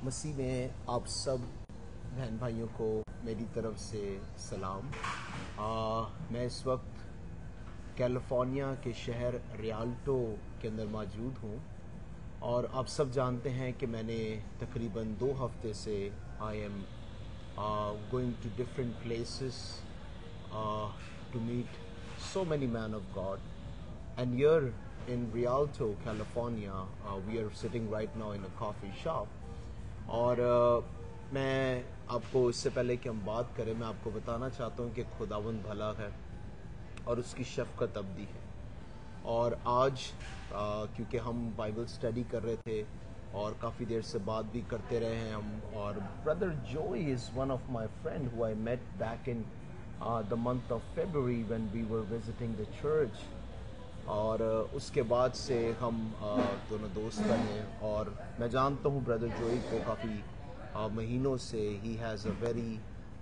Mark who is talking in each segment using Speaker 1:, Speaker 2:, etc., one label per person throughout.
Speaker 1: मसीह में आप सब बहन भाइयों को मेरी तरफ से सलाम। मैं इस वक्त कैलिफोर्निया के शहर रियाल्टो के अंदर मौजूद हूँ और आप सब जानते हैं कि मैंने तकरीबन 2 हफ्ते से I am going to different places to meet so many men of God, and here in Rialto, California, we are sitting right now in a coffee shop. और मैं आपको इससे पहले कि हम बात करें, मैं आपको बताना चाहता हूँ कि खुदावंद भला है और उसकी शफ़क़त अबदी है। और आज क्योंकि हम बाइबल स्टडी कर रहे थे और काफ़ी देर से बात भी करते रहे हैं हम, और brother Joey is one of my friend who I met back in the month of February when we were visiting the church, और उसके बाद से हम दोनों दोस्त बने। और मैं जानता हूँ ब्रदर जोई को काफ़ी महीनों से। he has a very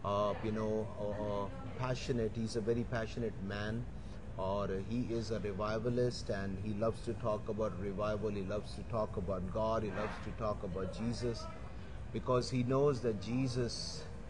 Speaker 1: passionate, he's a very passionate man, और he is a revivalist and he loves to talk about revival, he loves to talk about God, he loves to talk about Jesus, because he knows that Jesus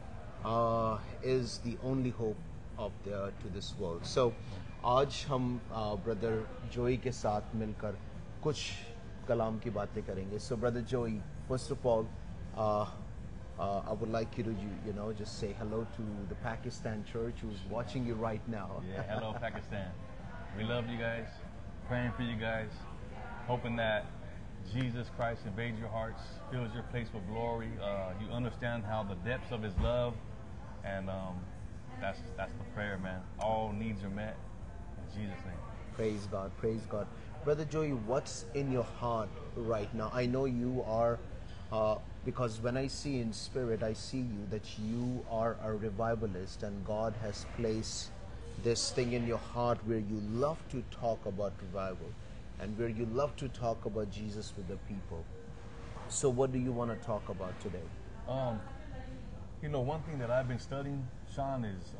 Speaker 1: is the only hope of to this world. So आज हम brother जोई के साथ मिलकर कुछ कलाम की बातें करेंगे. So brother Joey, first of all, I would like you to just say hello to the Pakistan church who's watching you right now.
Speaker 2: Yeah, hello Pakistan. We love you guys, praying for you guys, hoping that Jesus Christ invades your hearts, fills your place with glory. You understand how the depths of His love, and that's the prayer, man. All needs are met in Jesus' name.
Speaker 1: Praise God, praise God. Brother Joey, what's in your heart right now? I know you are, because when I see in spirit, I see you that you are a revivalist, and God has placed this thing in your heart where you love to talk about revival and where you love to talk about Jesus with the people. So what do you want to talk about today?
Speaker 2: One thing that I've been studying, Sean, is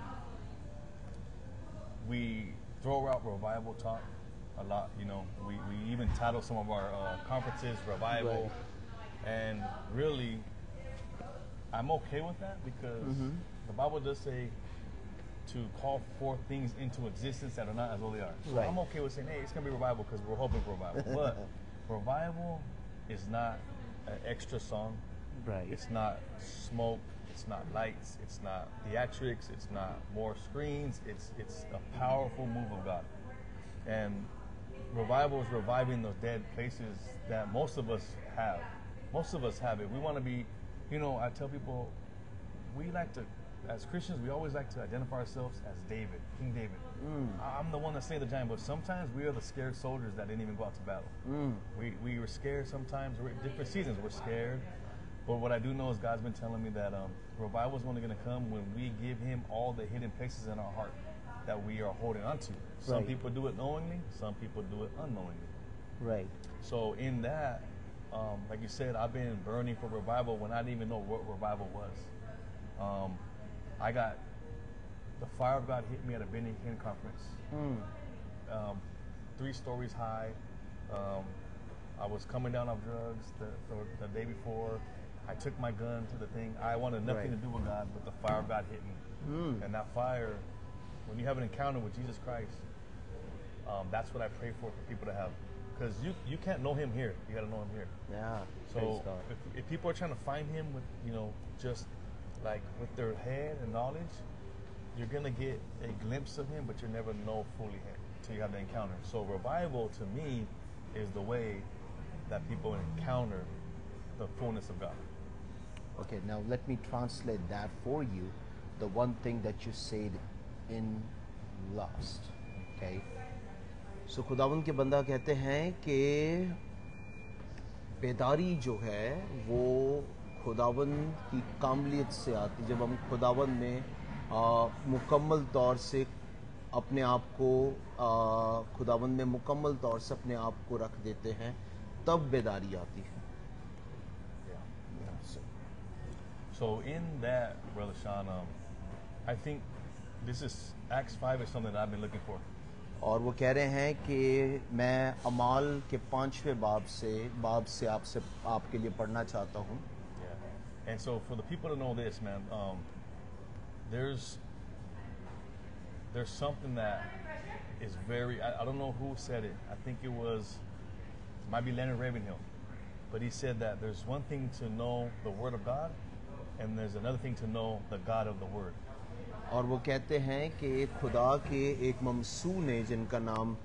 Speaker 2: we throw out revival talk a lot. We even title some of our conferences Revival. Right. And really, I'm okay with that because the Bible does say to call forth things into existence that are not as though they are. So right. I'm okay with saying, hey, it's going to be revival because we're hoping for revival. But revival is not an extra song. Right. It's not smoke. It's not lights. It's not theatrics. It's not more screens. It's a powerful move of God. And revival is reviving those dead places that most of us have. Most of us have it. We want to be, I tell people, we like to, as Christians, we always like to identify ourselves as David, King David. I'm the one that slayed the giant, but sometimes we are the scared soldiers that didn't even go out to battle. We were scared sometimes. We're at different seasons. We're scared. But what I do know is God's been telling me that revival is only going to come when we give Him all the hidden places in our heart that we are holding on to. Some people do it knowingly. Some people do it unknowingly.
Speaker 1: Right.
Speaker 2: So in that, like you said, I've been burning for revival when I didn't even know what revival was. The fire of God hit me at a Benny Hinn conference. 3 stories high. I was coming down off drugs the day before. I took my gun to the thing. I wanted nothing to do with God, but the fire of God hit me. And that fire, when you have an encounter with Jesus Christ, that's what I pray for people to have. Because you can't know Him here. You got to know Him here.
Speaker 1: Yeah.
Speaker 2: So if people are trying to find Him with, just like with their head and knowledge, you're going to get a glimpse of Him, but you'll never know fully Him until you have the encounter. So revival, to me, is the way that people encounter the fullness of God.
Speaker 1: Okay, now let me translate that for you. The one thing that you said in last. Okay. So खुदावंद के बंदा कहते हैं कि बेदारी जो है वो खुदावंद की कामलियत से आती। जब हम खुदावंद में मुकम्मल तौर से अपने आप को खुदावंद में मुकम्मल तौर से अपने आप को रख देते हैं, तब बेदारी आती है।
Speaker 2: So in that, Brother Sean, I think this is Acts 5 is something that I've been looking for.
Speaker 1: और वो कह रहे हैं कि मैं अमाल के 5वें बाब से आपके लिए पढ़ना चाहता हूँ.
Speaker 2: And so for the people to know this, man, there's something that is very, I don't know who said it. I think it might be Leonard Ravenhill. But he said that there's one thing to know the Word of God, and there's another thing to know the God of the Word.
Speaker 1: और वो कहते हैं कि खुदा के एक ममसू ने जिनका नाम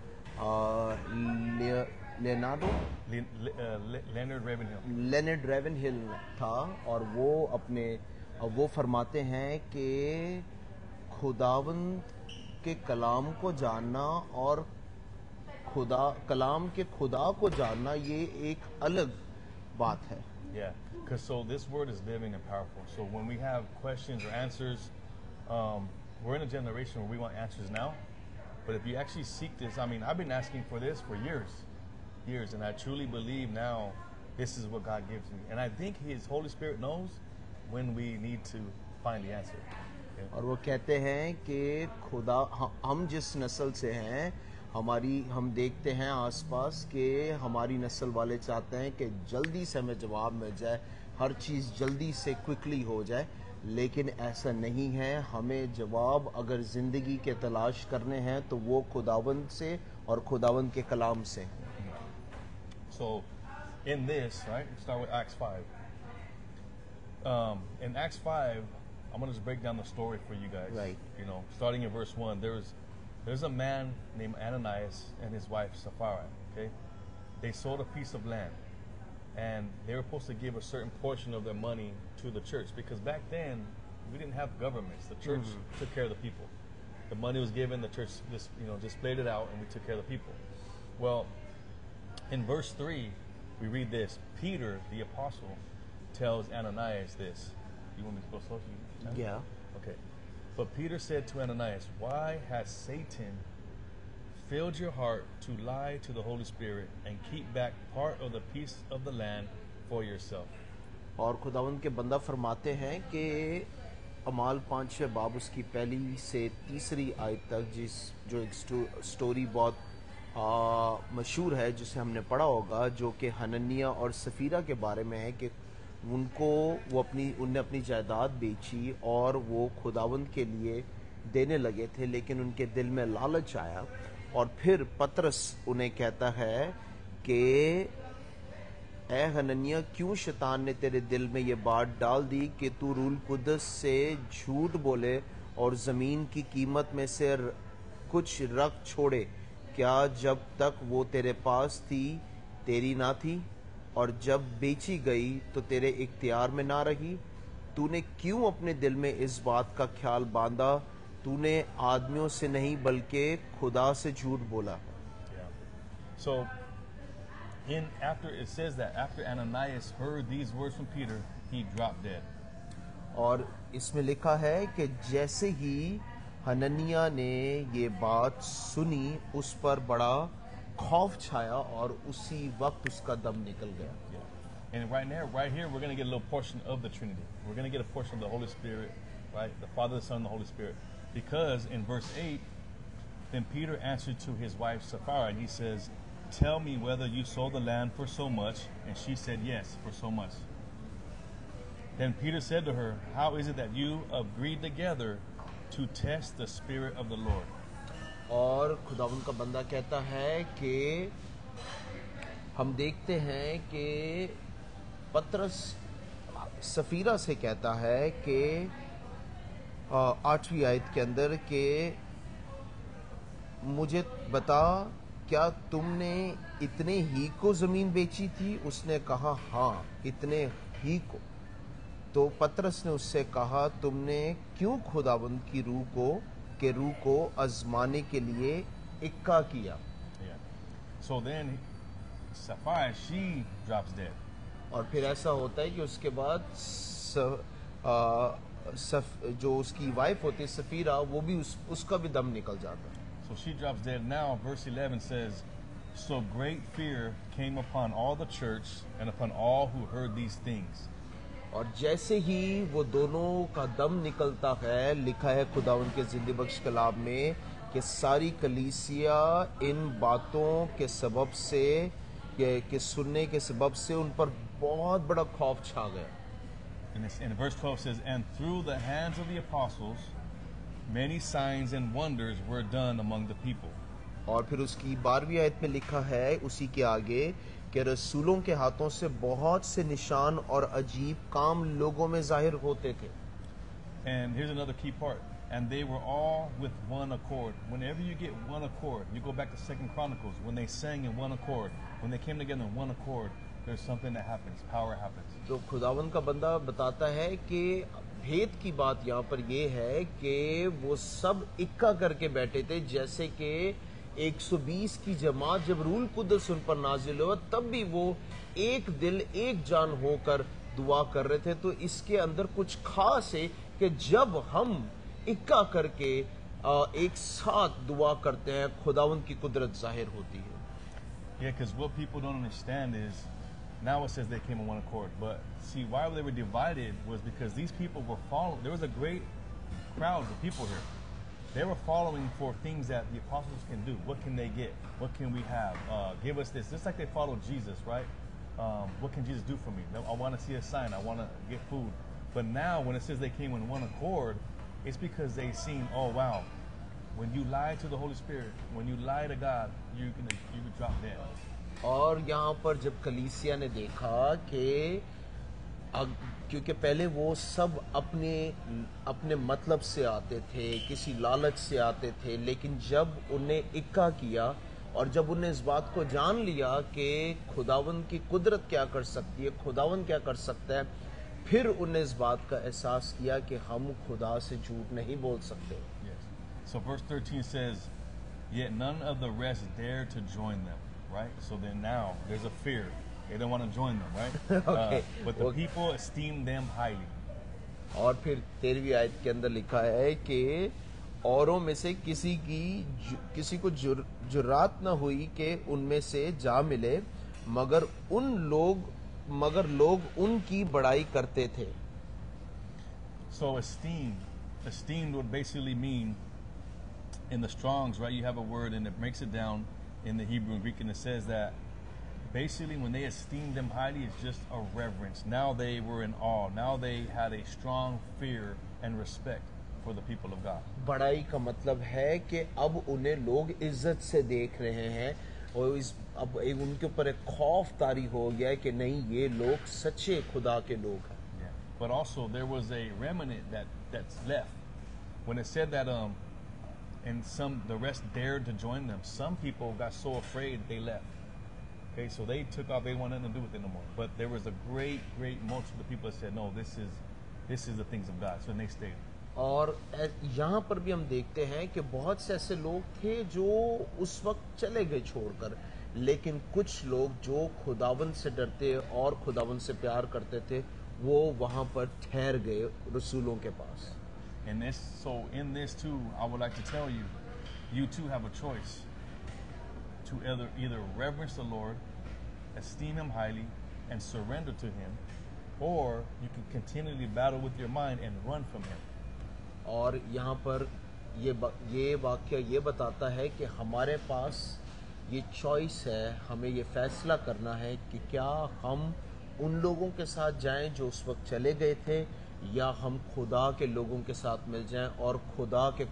Speaker 1: लेनर्ड रेवनहिल था, और वो फरमाते हैं कि खुदावंद के कलाम को जानना और कलाम के खुदा को जानना ये एक अलग बात है.
Speaker 2: Yeah, because so this word is living and powerful. So when we have questions or answers, we're in a generation where we want answers now. But if you actually seek this, I mean, I've been asking for this for years, and I truly believe now this is what God gives me. And I think His Holy Spirit knows when we need to find the answer. Okay?
Speaker 1: और वो कहते हैं कि खुदा हम जिस नस्ल से हैं, हम देखते हैं आसपास के हमारी नस्ल वाले चाहते हैं कि जल्दी से हमें जवाब मिल जाए, हर चीज़ जल्दी से क्विकली हो जाए, लेकिन ऐसा नहीं है. हमें जवाब अगर ज़िंदगी के तलाश करने हैं तो वो खुदावंद से और खुदावंद के कलाम से.
Speaker 2: So in this, right, start with Acts 5. In Acts 5, I'm going to just break down the story for you guys.
Speaker 1: Right.
Speaker 2: You know, starting in verse 1, there's a man named Ananias and his wife Sapphira, okay? They sold a piece of land, and they were supposed to give a certain portion of their money to the church, because back then we didn't have governments. The church took care of the people. The money was given, the church just displayed it out, and we took care of the people. Well, in verse 3, we read this. Peter, the apostle, tells Ananias this. You want me to go slow?
Speaker 1: Yeah.
Speaker 2: Okay. But Peter said to Ananias, "Why has Satan filled your heart to lie to the Holy Spirit and keep back part of the piece of the land for yourself?"
Speaker 1: और खुदावंद के बंदा फरमाते हैं कि अमाल 5वें बाब उसकी पहली से तीसरी आयत तक जो एक स्टोरी बहुत मशहूर है, जिसे हमने पढ़ा होगा, जो कि हनन्याह और सफीरा के बारे में है कि उनने अपनी जायदाद बेची और वो खुदावंद के लिए देने लगे थे, लेकिन उनके दिल में लालच आया. और फिर पतरस उन्हें कहता है कि ए हनन्याह, क्यों शैतान ने तेरे दिल में ये बात डाल दी कि तू रूह कुद्दस से झूठ बोले और ज़मीन की कीमत में से कुछ रख छोड़े? क्या जब तक वो तेरे पास थी तेरी ना थी, और जब बेची गई तो तेरे इख्तियार में ना रही? तूने क्यों अपने दिल में इस बात का ख्याल बांधा? तूने आदमियों से नहीं बल्कि खुदा से झूठ बोला.
Speaker 2: So after it says that after Ananias heard these words from Peter, he dropped dead.
Speaker 1: और इसमें लिखा है कि जैसे ही हनन्याह ने ये बात सुनी, उस पर बड़ा खौफ छाया और उसी वक्त उसका दम निकल गया.
Speaker 2: And right here, we're going to get a little portion of the Trinity. We're going to get a portion of the Holy Spirit, right? The Father, the Son, and the Holy Spirit. Because in verse 8, then Peter answered to his wife Sapphira, and he says, "Tell me whether you sold the land for so much." And she said, "Yes, for so much." Then Peter said to her, "How is it that you agreed together to test the Spirit of the Lord?"
Speaker 1: और खुदावंद का बंदा कहता है कि हम देखते हैं कि पतरस सफीरा से कहता है कि 8वीं आयत के अंदर कि मुझे बता, क्या तुमने इतने ही को ज़मीन बेची थी? उसने कहा, हाँ, इतने ही को. तो पतरस ने उससे कहा, तुमने क्यों खुदावंद की रूह को आजमाने के लिए इक्का किया?
Speaker 2: So then Sapphira, she drops dead.
Speaker 1: और फिर ऐसा होता है कि उसके बाद जो उसकी वाइफ होती है सफीरा, वो भी उसका भी दम निकल जाता है.
Speaker 2: So she drops dead. Now verse 11 says, "So great fear came upon all the church and upon all who heard these things."
Speaker 1: और जैसे ही वो दोनों का दम निकलता है, लिखा है खुदावंद के जिंदगी बख्श कलाम में कि सारी कलीसिया इन बातों के सबब से कि सुनने के सबब से उन पर बहुत बड़ा खौफ छा गया.
Speaker 2: in verse 12 says, and through the hands of the apostles, many signs and wonders were done among the people.
Speaker 1: और फिर उसकी 12वीं आयत में लिखा है उसी के आगे कि रसूलों के हाथों से बहुत से निशान और अजीब काम लोगों में जाहिर होते थे.
Speaker 2: And here's another key part. And they were all with one accord. Whenever you get one accord, you go back to 2 Chronicles, when they sang in one accord, when they came together in one accord, there's something that happens, power happens.
Speaker 1: तो खुदावन का बंदा बताता है कि भेद की बात यहाँ पर ये है कि वो सब इक्का करके बैठे थे, जैसे कि 120 की जमात जब रूल कुदस उन पर नाजिल हुआ तब भी वो एक दिल एक जान होकर दुआ कर रहे थे. तो इसके अंदर कुछ खास है कि जब हम इक्का करके एक साथ दुआ करते हैं खुदावन की कुदरत जाहिर होती है.
Speaker 2: Yeah, because what people don't understand is, now it says they came in one accord, but see why they were divided was because these people were following. There was a great crowd of people here. They were following for things that the apostles can do. What can they get? What can we have? Give us this. Just like they followed Jesus, right? What can Jesus do for me? I want to see a sign. I want to get food. But now when it says they came in one accord, it's because they seen, oh wow, when you lie to the Holy Spirit, when you lie to God, you can drop dead.
Speaker 1: और यहाँ पर जब कलीसिया ने देखा कि क्योंकि पहले वो सब अपने मतलब से आते थे, किसी लालच से आते थे, लेकिन जब उन्हें इक्का किया और जब उन्हें इस बात को जान लिया कि खुदावन की कुदरत क्या कर सकती है, खुदावन क्या कर सकता है, फिर उन्हें इस बात का एहसास किया कि हम खुदा से झूठ नहीं बोल सकते.
Speaker 2: Yes. So verse 13 says, yet none of the rest dared to join them. Right? So then now there's a fear. They don't want to join them, right?
Speaker 1: Okay.
Speaker 2: But the people esteemed them highly.
Speaker 1: और फिर 13वीं आयत के अंदर लिखा है कि औरों में से किसी को जुर्रात न हुई कि उनमें से जा मिले, मगर लोग उनकी बड़ाई करते थे.
Speaker 2: So esteemed would basically mean, in the Strong's, right? You have a word and it breaks it down in the Hebrew and Greek, and it says that basically when they esteemed them highly, it's just a reverence. Now they were in awe. Now they had a strong fear and respect for the people of God.
Speaker 1: बड़ाई का मतलब है कि अब उन्हें लोग इज्जत से देख रहे हैं और अब उनके ऊपर एक खौफ तारी हो गया है कि नहीं, ये लोग सच्चे खुदा के लोग हैं.
Speaker 2: Yeah. But also there was a remnant that's left. When it said that and the rest dared to join them, some people got so afraid they left. Okay, so they took off. They wanted nothing to do with it no more. But there was a great multitude of people that said, no, this is the things of God. So they stayed.
Speaker 1: और यहाँ पर भी हम देखते हैं कि बहुत से ऐसे लोग थे जो उस वक्त चले गए छोड़कर, लेकिन कुछ लोग जो खुदावन से डरते और खुदावन से प्यार करते थे वो वहाँ पर ठहर गए रसूलों के पास.
Speaker 2: And in this too, I would like to tell you, you too have a choice to either reverence the Lord, esteem Him highly, and surrender to Him, or you can continually battle with your mind and run from Him.
Speaker 1: और यहाँ पर ये वाक्य ये बताता है कि हमारे पास ये चॉइस है, हमें ये फैसला करना है कि क्या हम उन लोगों के साथ जाएं जो उस वक्त चले गए थे, या हम खुदा के लोगों के साथ मिल जाएं और खुदा के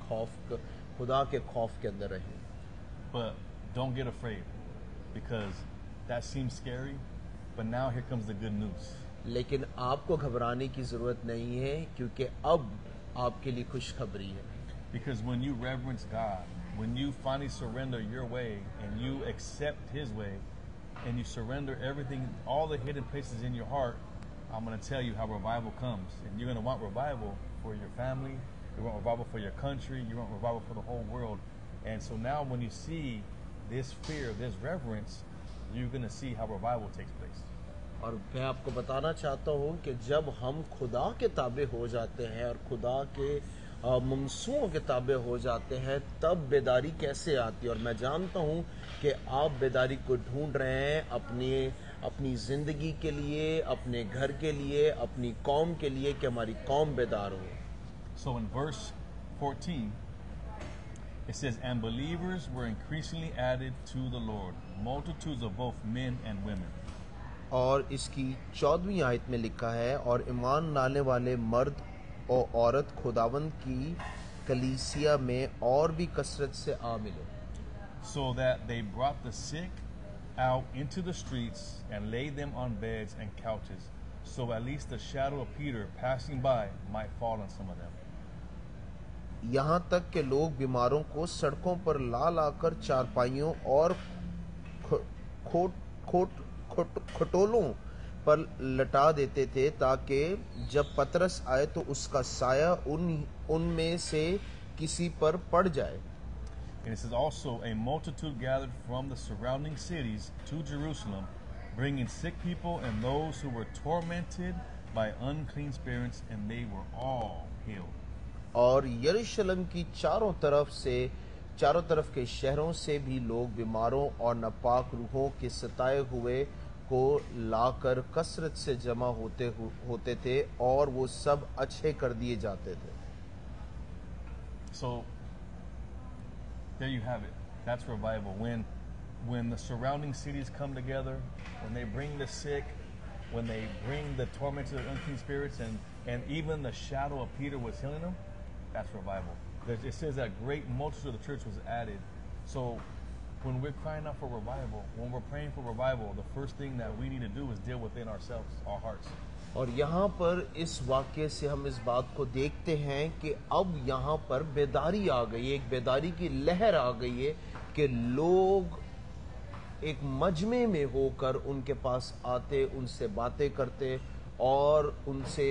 Speaker 1: खौफ के अंदर रहें.
Speaker 2: But don't get afraid, because that seems scary, but now here comes the good news.
Speaker 1: लेकिन आपको घबराने की जरूरत नहीं है, क्योंकि अब आपके लिए खुशखबरी है.
Speaker 2: Because when you reverence God, when you finally surrender your way and you accept His way, and you surrender everything, all the hidden places in your heart, I'm going to tell you how revival comes. And you're going to want revival for your family, you want revival for your country, you want revival for the whole world. And so now when you see this fear, this reverence, you're going to see how revival takes place.
Speaker 1: और मैं आपको बताना चाहता हूँ कि जब हम खुदा के ताबे हो जाते हैं और खुदा के मंसूओं के ताबे हो जाते हैं, तब बेदारी कैसे आती है. और मैं जानता हूँ कि आप बेदारी को ढूंढ रहे हैं अपनी जिंदगी के लिए, अपने घर के लिए, अपनी कौम के लिए, कि हमारी कौम बेदार हो.
Speaker 2: So in verse 14, it says, and believers were increasingly added to the Lord, multitudes of both men and women.
Speaker 1: और इसकी 14वीं आयत में लिखा है, और ईमान लाने वाले मर्द और औरत खुदावंद की कलीसिया में और भी कसरत से आ मिले,
Speaker 2: so that they brought the sick out into the streets and laid them on beds and couches, so at least the shadow of Peter passing by might fall on some of them.
Speaker 1: यहाँ तक कि लोग बीमारों को सड़कों पर ला लाकर चारपाइयों और खटोलों पर लटा देते थे, ताकि जब पतरस आए तो उसका साया उनमें से किसी पर पड़ जाए।
Speaker 2: And it says also, a multitude gathered from the surrounding cities to Jerusalem, bringing sick people and those who were tormented by unclean spirits, and they were all healed.
Speaker 1: और यरूशलेम की चारों तरफ के शहरों से भी लोग बीमारों और नापाक रूहों के सताए हुए को लाकर कसरत से जमा होते थे, और वो सब अच्छे कर दिए जाते थे।
Speaker 2: So there you have it. That's revival. When the surrounding cities come together, when they bring the sick, when they bring the tormented unclean spirits, and even the shadow of Peter was healing them, that's revival. It says that great multitude of the church was added. So when we're crying out for revival, when we're praying for revival, the first thing that we need to do is deal within ourselves, our hearts.
Speaker 1: और यहाँ पर इस वाक्य से हम इस बात को देखते हैं कि अब यहाँ पर बेदारी आ गई है, एक बेदारी की लहर आ गई है कि लोग एक मजमे में होकर उनके पास आते, उनसे बातें करते और उनसे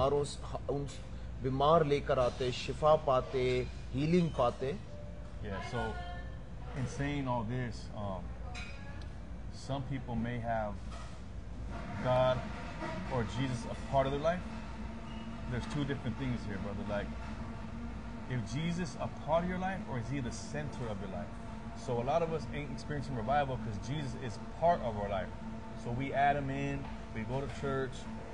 Speaker 1: बीमार लेकर आते, शिफा पाते, हीलिंग पाते।
Speaker 2: Yeah, so in saying all this, some people may have God or Jesus a part of their life. There's two different things here, brother. Like, if Jesus a part of your life, or is he the center of your life? So a lot of us ain't experiencing revival because Jesus is part of our life. So we add him in, we go to church,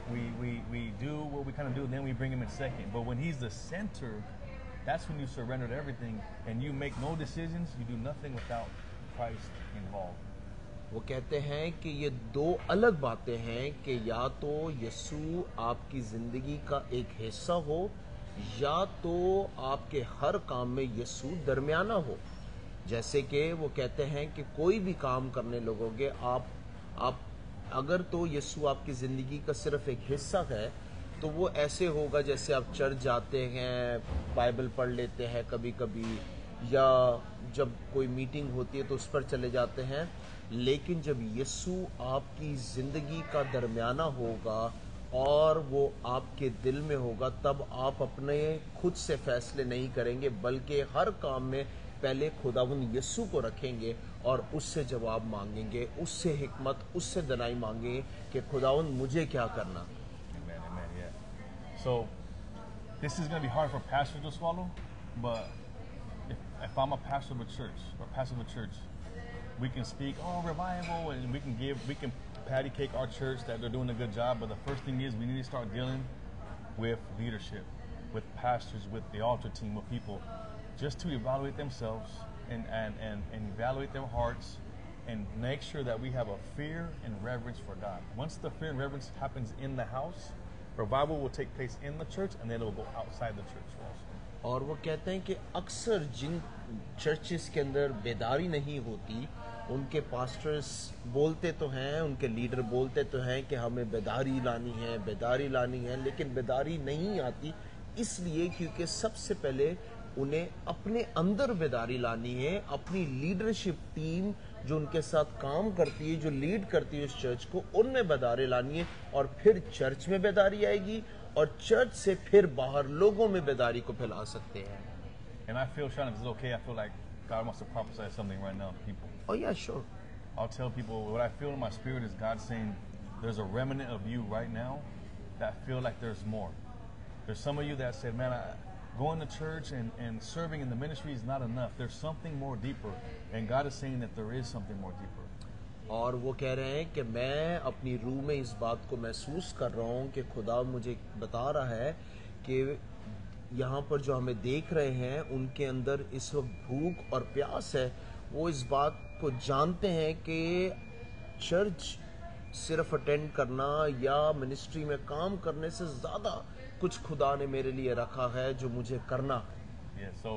Speaker 2: we do what we kind of do, and then we bring him in second. But when he's the center, that's when you surrender to everything and you make no decisions, you do nothing without Christ involved.
Speaker 1: वो कहते हैं कि ये दो अलग बातें हैं कि या तो यीशु आपकी जिंदगी का एक हिस्सा हो, या तो आपके हर काम में यीशु दरमियाना हो। जैसे कि वो कहते हैं कि कोई भी काम करने लगोगे आप अगर तो यीशु आपकी जिंदगी का सिर्फ एक हिस्सा है, तो वो ऐसे होगा जैसे आप चर्च जाते हैं, बाइबल पढ़ लेते हैं कभी कभी, या जब कोई मीटिंग होती है तो उस पर चले जाते हैं। लेकिन जब यीशु आपकी ज़िंदगी का दरमियाना होगा और वो आपके दिल में होगा, तब आप अपने खुद से फैसले नहीं करेंगे, बल्कि हर काम में पहले खुदावंद यीशु को रखेंगे और उससे जवाब मांगेंगे, उससे हिकमत, उससे दनाई मांगेंगे कि खुदावंद मुझे क्या करना।
Speaker 2: Amen, amen, yeah. So this is going to be hard for pastors to swallow, but if I'm a pastor of a church, or pastor of a church, we can speak, revival, and we can patty cake our church that they're doing a good job. But the first thing is we need to start dealing with leadership, with pastors, with the altar team, with people, just to evaluate themselves and evaluate their hearts and make sure that we have a fear and reverence for God. Once the fear and reverence happens in the house, revival will take place in the church, and then it will go outside the church also.
Speaker 1: और वो कहते हैं कि अक्सर जिन churches के अंदर बेदारी नहीं होती, उनके पास्टर्स बोलते तो हैं, उनके लीडर बोलते तो हैं कि हमें बेदारी लानी है, लेकिन बेदारी नहीं आती, इसलिए क्योंकि सबसे पहले उन्हें अपने अंदर बेदारी लानी है। अपनी लीडरशिप टीम जो उनके साथ काम करती है, जो लीड करती है उस चर्च को, उनमें बेदारी लानी है, और फिर चर्च में बेदारी आएगी, और चर्च से फिर बाहर लोगों में बेदारी को फैला सकते हैं।
Speaker 2: And I feel, Sean, if it's okay, I feel like God wants to prophesy something right now to people.
Speaker 1: Oh yeah, sure.
Speaker 2: I'll tell people what I feel in my spirit is God saying there's a remnant of you right now that feel like there's more. There's some of you that said, man, going to church and serving in the ministry is not enough. There's something more deeper. And God is saying that there is something more deeper.
Speaker 1: और वो कह रहे हैं कि मैं अपनी रूह में इस बात को महसूस कर रहा हूँ कि खुदा मुझे बता रहा है कि यहाँ पर जो हमें देख रहे हैं, उनके अंदर इस वक्त भूख और प्यास है। वो इस बात को जानते हैं कि चर्च सिर्फ अटेंड करना या मिनिस्ट्री में काम करने से ज़्यादा कुछ खुदा ने मेरे लिए रखा है जो मुझे करना है.
Speaker 2: Yeah, so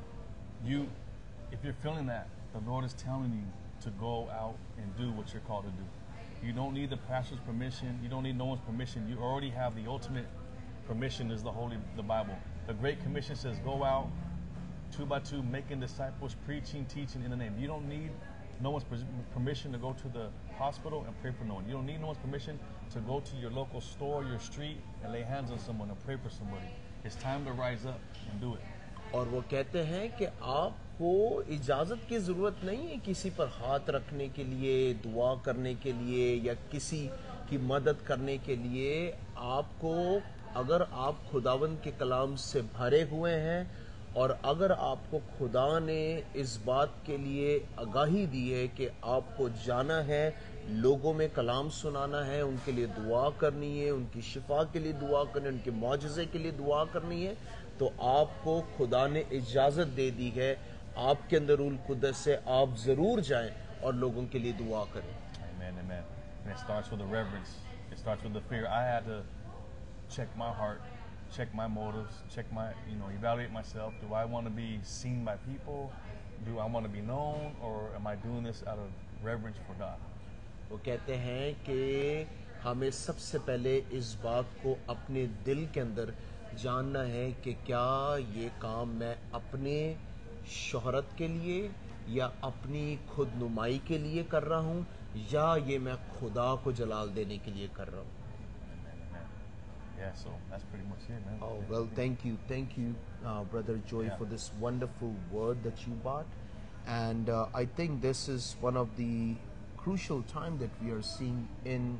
Speaker 2: if you're feeling that, the Lord is telling you to go out and do what you're called to do. You don't need the pastor's permission. You don't need no one's permission. You already have the ultimate permission is the Bible. The Great Commission says, go out 2 by 2, making disciples, preaching, teaching in the name. You don't need no one's permission to go to the hospital and pray for no one. You don't need no one's permission to go to your local store, your street, and lay hands on someone and pray for somebody. It's time to rise up and do it.
Speaker 1: और वो कहते हैं कि आपको इजाज़त की ज़रूरत नहीं है किसी पर हाथ रखने के लिए, दुआ करने के लिए या किसी की मदद करने के लिए. आपको, अगर आप खुदावंद के कलाम से भरे हुए हैं और अगर आपको खुदा ने इस बात के लिए आगाही दी है कि आपको जाना है, लोगों में कलाम सुनाना है, उनके लिए दुआ करनी है, उनकी शिफा के लिए दुआ करनी है, उनके मौजज़े के लिए दुआ करनी है, तो आपको खुदा ने इजाज़त दे दी है. आपके अंदर रूह कुद्दस से आप ज़रूर जाएं और लोगों के लिए दुआ करें.
Speaker 2: Amen, amen. And it starts with the reverence. It starts with the fear. I had to check my heart, check my motives, check my, evaluate myself. Do I want to be seen by people? Do I want to be known? Or am I doing this out of reverence for God?
Speaker 1: वो कहते हैं कि हमें सबसे पहले इस बात को अपने दिल के अंदर जानना है कि क्या ये काम मैं अपने शोहरत के लिए या अपनी खुद नुमाई के लिए कर रहा हूँ या ये मैं खुदा को जलाल देने के लिए कर रहा हूँ.
Speaker 2: Yeah, so that's pretty much it, man.
Speaker 1: Oh, well, thank you, Brother Joy, for this wonderful word that you brought. And I think this is one of the crucial time that we are seeing in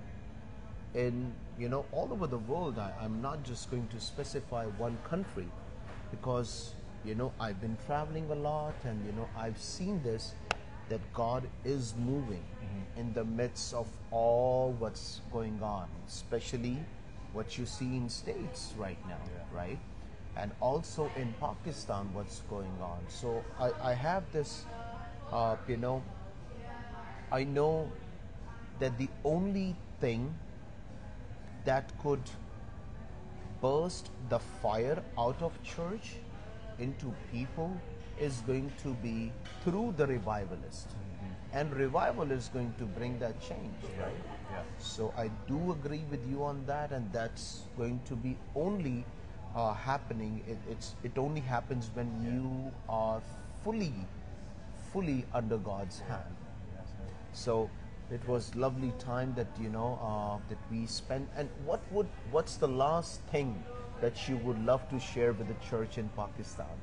Speaker 1: all over the world. I'm not just going to specify one country because, I've been traveling a lot and, I've seen this, that God is moving in the midst of all what's going on, especially what you see in States right now, right? And also in Pakistan, what's going on. So I have this, I know that the only thing that could burst the fire out of church into people is going to be through the revivalist. And revival is going to bring that change, right?
Speaker 2: Yeah.
Speaker 1: So I do agree with you on that, and that's going to be only happening. It only happens when you are fully under God's hand. So it was lovely time that that we spent. And what's the last thing that you would love to share with the church in Pakistan?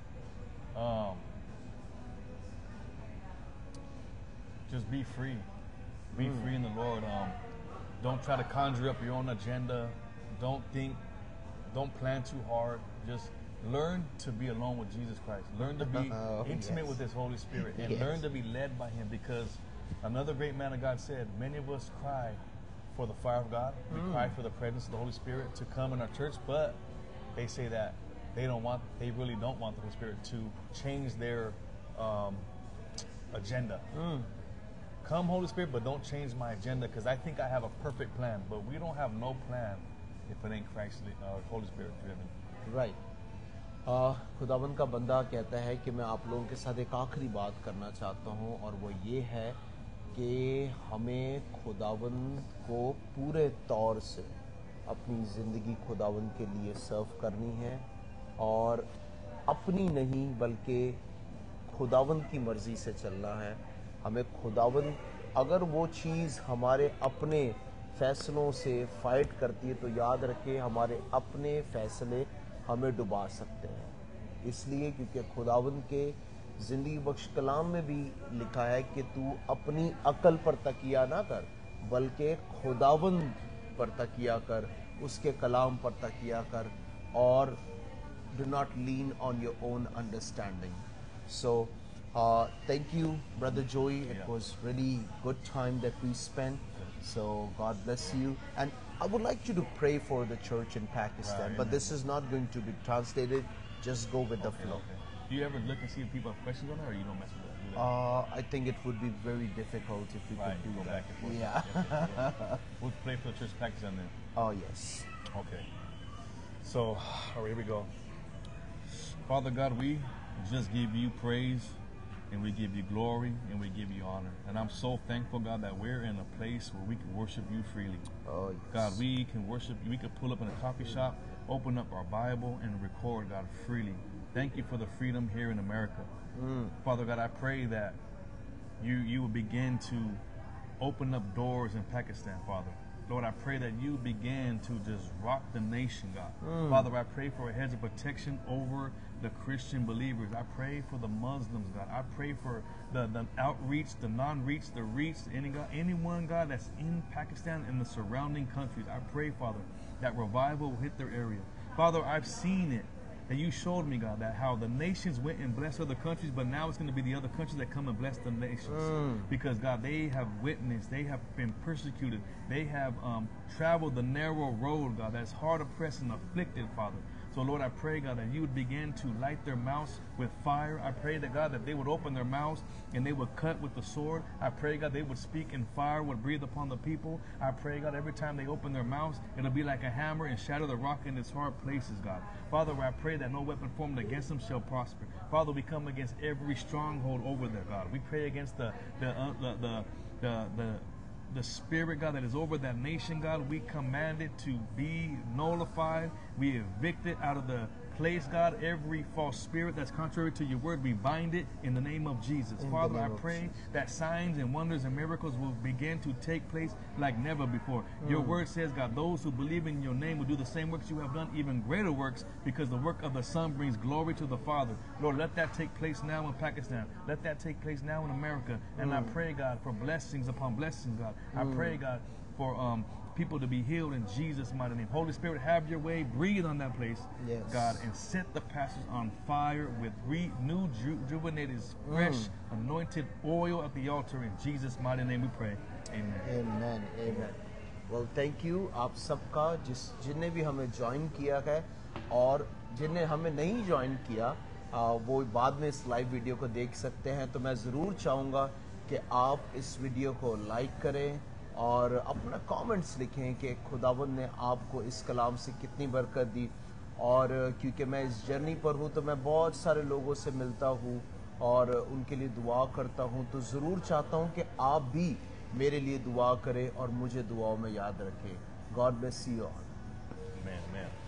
Speaker 2: Just be free. Be free in the Lord. Don't try to conjure up your own agenda. Don't plan too hard. Just learn to be alone with Jesus Christ. Learn to be intimate with His Holy Spirit and learn to be led by Him, because another great man of God said, many of us cry for the fire of God. We cry for the presence of the Holy Spirit to come in our church, but they say that they really don't want the Holy Spirit to change their agenda. Come, Holy Spirit, but don't change my agenda, because I think I have a perfect plan. But we don't have no plan if it ain't Christ, Holy Spirit driven.
Speaker 1: Right. खुदावंद का बंदा कहता है कि मैं आप लोगों के साथ एक आखिरी बात करना चाहता हूँ, और वो ये है कि हमें खुदावंद को पूरे तौर से अपनी ज़िंदगी खुदावंद के लिए सर्व करनी है, और अपनी नहीं बल्कि खुदावंद की मर्ज़ी से चलना है. हमें खुदावंद, अगर वो चीज़ हमारे अपने फैसलों से फाइट करती है तो याद रखें हमारे अपने फैसले हमें डुबा सकते हैं. इसलिए क्योंकि खुदावंद के ज़िंदगी बख्श कलाम में भी लिखा है कि तू अपनी अकल पर तकिया ना कर बल्कि खुदावंद पर तकिया कर, उसके कलाम पर तकिया कर, और do not lean on your own understanding. So thank you, Brother Joey. It was really good time that we spent. So God bless you. And I would like you to pray for the church in Pakistan, but this is not going to be translated. Just go with the flow.
Speaker 2: Do you ever look and see if people have questions on it, or you don't mess with it?
Speaker 1: I think it would be very difficult if we
Speaker 2: Right,
Speaker 1: could do
Speaker 2: go
Speaker 1: that.
Speaker 2: back and forth.
Speaker 1: Yeah.
Speaker 2: Yeah. We'll play for the church Pakistan then.
Speaker 1: Oh yes.
Speaker 2: Okay. So, all right, here we go. Father God, we just give you praise, and we give you glory, and we give you honor. And I'm so thankful, God, that we're in a place where we can worship you freely.
Speaker 1: Oh yes.
Speaker 2: God, we can worship you. We can pull up in a coffee shop, open up our Bible, and record, God, freely. Thank you for the freedom here in America. Father God, I pray that you will begin to open up doors in Pakistan, Father. Lord, I pray that you begin to just rock the nation, God. Father, I pray for a hedge of protection over the Christian believers. I pray for the Muslims, God. I pray for the outreach, the non-reach, the reach, anyone, God, that's in Pakistan and the surrounding countries. I pray, Father, that revival will hit their area. Father, I've seen it. And you showed me, God, that how the nations went and blessed other countries, but now it's going to be the other countries that come and bless the nations. Because, God, they have witnessed, they have been persecuted, they have traveled the narrow road, God, that's hard oppressed and afflicted, Father. So, Lord, I pray, God, that you would begin to light their mouths with fire. I pray that, God, that they would open their mouths and they would cut with the sword. I pray, God, they would speak and fire would breathe upon the people. I pray, God, every time they open their mouths, it'll be like a hammer and shatter the rock in its hard places, God. Father, I pray that no weapon formed against them shall prosper. Father, we come against every stronghold over there, God. We pray against the spirit, God, that is over that nation, God. We command it to be nullified. We evict it out of the place, God. Every false spirit that's contrary to your word, we bind it in the name of Jesus. Father, I pray that signs and wonders and miracles will begin to take place like never before. Your word says, God, those who believe in your name will do the same works you have done, even greater works, because the work of the Son brings glory to the Father. Lord, let that take place now in Pakistan. Let that take place now in America. And I pray, God, for blessings upon blessings, God. I pray, God, for people to be healed in Jesus' mighty name. Holy Spirit, have your way. Breathe on that place, God, and set the pastors on fire with new, rejuvenated, fresh, anointed oil at the altar. In Jesus' mighty name we pray. Amen.
Speaker 1: Amen. Amen. Well, thank you आप सबका जिनने भी हमें join किया है और जिनने हमें नहीं ज्वाइन किया वो बाद में इस लाइव वीडियो को देख सकते हैं। तो मैं ज़रूर चाहूँगा कि आप इस वीडियो को लाइक करें और अपना कमेंट्स लिखें कि खुदावंद ने आपको इस कलाम से कितनी बरकत दी। और क्योंकि मैं इस जर्नी पर हूँ तो मैं बहुत सारे लोगों से मिलता हूँ और उनके लिए दुआ करता हूँ। तो ज़रूर चाहता हूँ कि आप भी मेरे लिए दुआ करें और मुझे दुआओं में याद रखें। God bless you all.
Speaker 2: Amen.